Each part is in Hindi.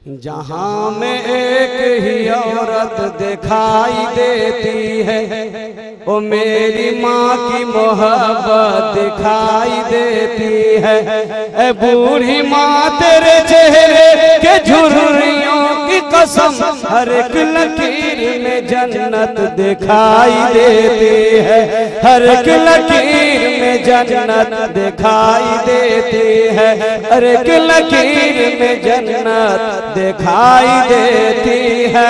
जहाँ में एक ही औरत दिखाई देती है, वो मेरी माँ की मोहब्बत दिखाई देती है। ए बूढ़ी माँ तेरे चेहरे के झुर्रियों की कसम, हर एक लकीर में जन्नत दिखाई देती है, हर एक लकीर में जन्नत दिखाई देती है, हर एक लकीर में जन्नत दिखाई देती है।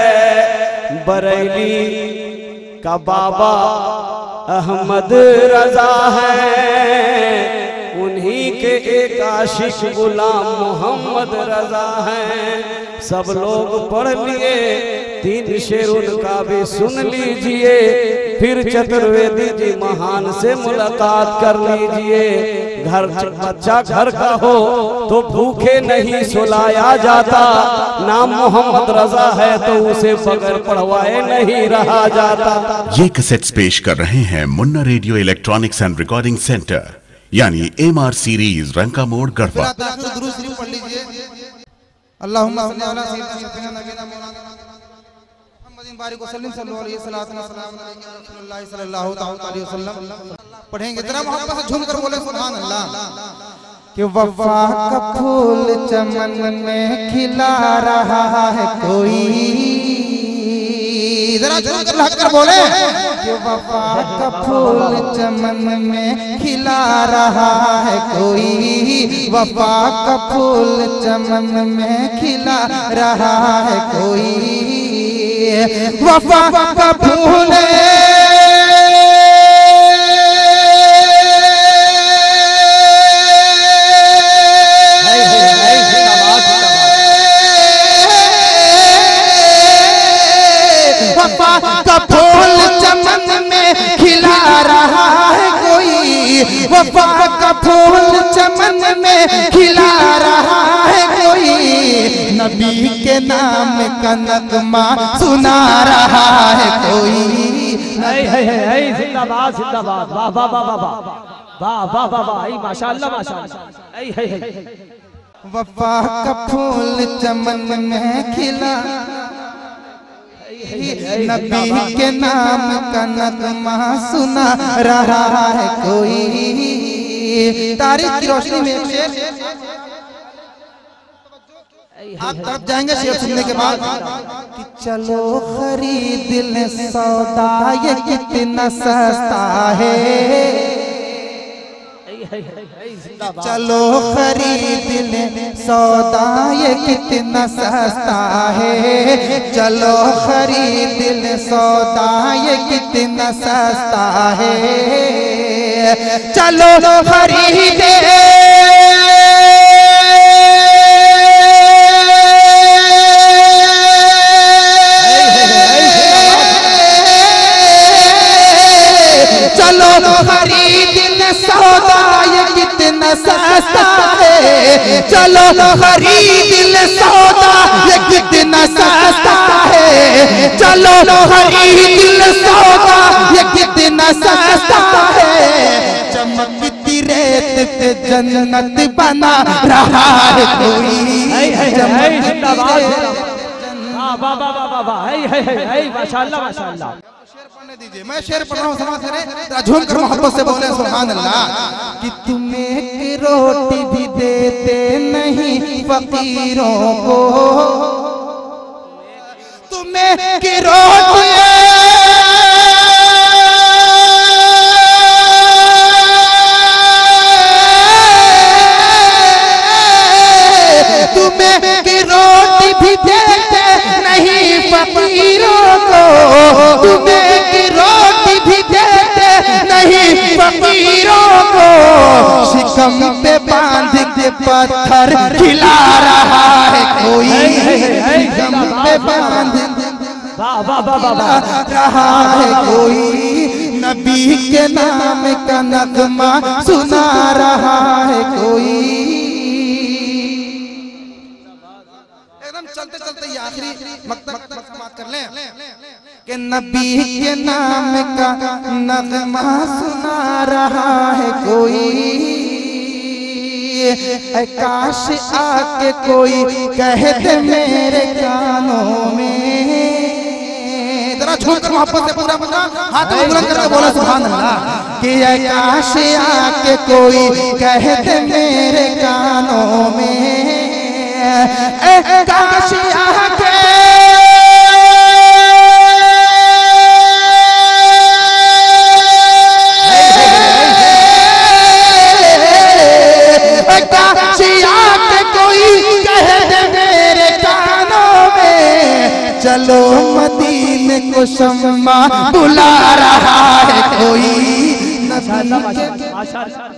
बरेली का बाबा अहमद रजा है, उन्हीं के एक आशिक गुलाम मोहम्मद रजा हैं। सब लोग पढ़ लिए, 3 शेर उनका भी सुन लीजिए, फिर चतुर्वेदी जी महान से मुलाकात कर लीजिए। घर बच्चा घर का हो तो भूखे नहीं सुलाया जाता, नाम मोहम्मद रजा है तो उसे बगैर पढ़वाए नहीं रहा जाता। ये कैसेट्स पेश कर रहे हैं Munna radio electronics and recording centre, यानी MR सीरीज, रंका मोड़, गढ़वा। अल्लाहुम्मा सल्ली अला सय्यिदिना नबीना मौलाना मुहम्मदिन बारिक वसल्लम सल्लल्लाहु अलैहि वसल्लम सल्लल्लाहु अलैहि वसल्लम। पढ़ेंगे जरा मोहब्बत से झूम कर बोले सुभान अल्लाह। कि वफा का फूल चमन में खिला रहा है कोई, जरा झूम कर लहक कर बोले। कि वफा का फूल चमन में खिला रहा है कोई, वफा का फूल चमन में खिला रहा है कोई, वफा का फूल वफा का फूल चमन में खिला रहा है कोई, नबी के नाम का नगमा सुना रहा है कोई। जिंदाबाद जिंदाबाद, वाह वाह वाह वाह वाह वाह वाह वाह, माशाअल्लाह माशाअल्लाह। वफा का फूल चमन में खिला, नबी के नाम का नगमा सुना रहा है कोई। तारीख की रोशनी में एक शेर आप तरफ जाएंगे शेर सुनने के बाद। कि चलो खरीद ले सौदा, ये कितना सस्ता है, चलो खरीद ले सौदा, ये कितना सस्ता है, चलो खरीद ले सौदा, ये कितना सस्ता है, चलो खरीदे चलो खरीद ले सौदा, ये कितना सस्ता है, चलो खरीद ले सौदा, ये कितना सस्ता है, चलो खरीद ले सौदा, ये कितना सस्ता है। चमकती रेत पे जन्नत बना रहा है कोई, माशाअल्लाह माशाअल्लाह। दीजिए मैं शेर पढ़ रहा हूँ, समाज करें, झूम कर मोहब्बत से बोले सुभान अल्लाह। कि तुम्हें की रोटी भी देते नहीं फकीरों को, तुम्हें की रोटी तुम्हें की रोटी भी देते नहीं फकीरों को, तुम्हें की रोटी भी देते नहीं फकीरों को, शिकम पे बांध के पत्थर खिला रहा है कोई, शिकम पे बांध रहा है कोई, नबी के नाम का नगमा सुना रहा है कोई। चलते चलते ये आखिरी मकसद कर लें कि नबी के नाम का नगमा सुना रहा है कोई, काश आके कोई कह दे मेरे कानों में। जरा झूम कर मोहब्बत से पूरा पूरा हाथ बुलंद करके बोला सुभान अल्लाह कि काश आके कोई कह दे मेरे कानों में, काश आके चलो मदीने को शम्मा बुला रहा है कोई।